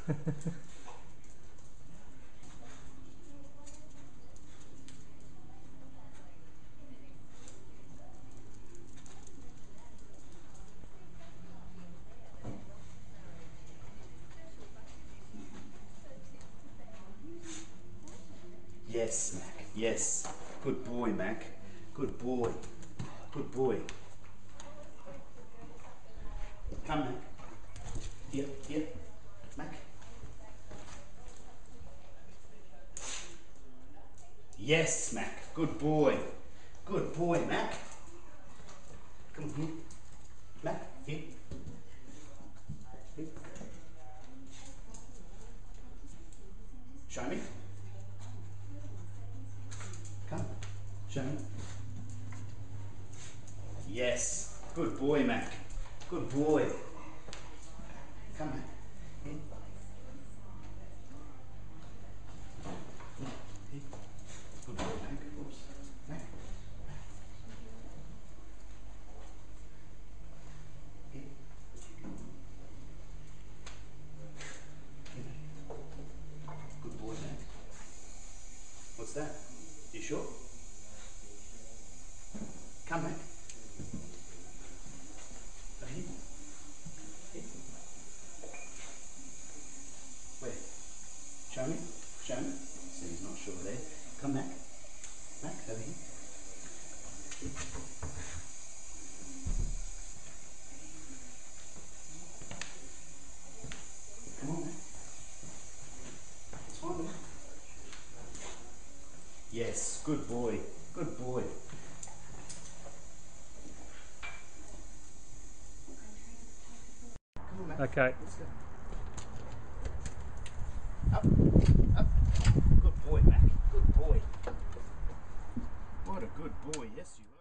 Yes, Mac. Yes. Good boy, Mac. Good boy. Good boy. Come, Mac. Here, here. Mac. Yes, Mac. Good boy. Good boy, Mac. Come here. Mac, here. Here. Show me. Come. Show me. Yes. Good boy, Mac. Good boy. Come, Mac. Here. Here. Good boy, Mac. Oops. Mac. Here. Good boy, Mac. What's that? You sure? Come back. Over here. Here. Where? Show me. Show me. See, he's not sure there. Come back. Back over here. Here. Come on, Mac. It's fine, Mac. Yes, good boy. Good boy. Come on, Mac. Okay. Let's go. Up. Up. Good boy, Mac. Good boy. What a good boy. Yes, you are.